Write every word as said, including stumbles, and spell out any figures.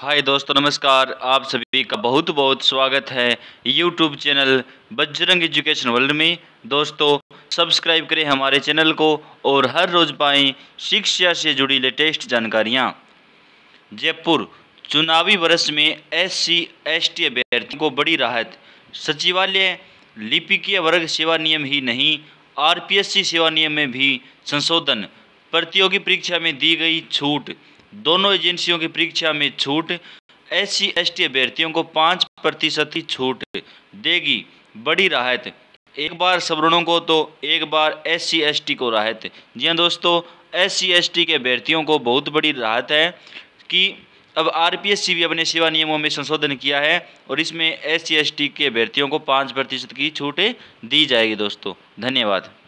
हाय दोस्तों, नमस्कार। आप सभी का बहुत बहुत स्वागत है YouTube channel Bajrang education world में। दोस्तों, सब्सक्राइब करें हमारे चैनल को और हर रोज़ पाएं शिक्षा से जुड़ी लेटेस्ट जानकारियां। जयपुर चुनावी वर्ष में एस सी एस टी अभ्यर्थियों को बड़ी राहत। सचिवालय लिपिकीय वर्ग सेवा नियम ही नहीं, आर पी एस सी सेवा नियम में भी संशोधन। प्रतियोगी परीक्षा में दी गई छूट। दोनों एजेंसियों की परीक्षा में छूट एस सी एस टी अभ्यर्थियों को पाँच प्रतिशत ही छूट देगी। बड़ी राहत। एक बार सवर्णों को तो एक बार एस सी एस टी को राहत। जी हाँ दोस्तों, एस सी एस टी के अभ्यर्थियों को बहुत बड़ी राहत है कि अब आर पी एस सी भी अपने सेवा नियमों में संशोधन किया है और इसमें एस सी एस टी के अभ्यर्थियों को पाँच प्रतिशत की छूट दी जाएगी। दोस्तों, धन्यवाद।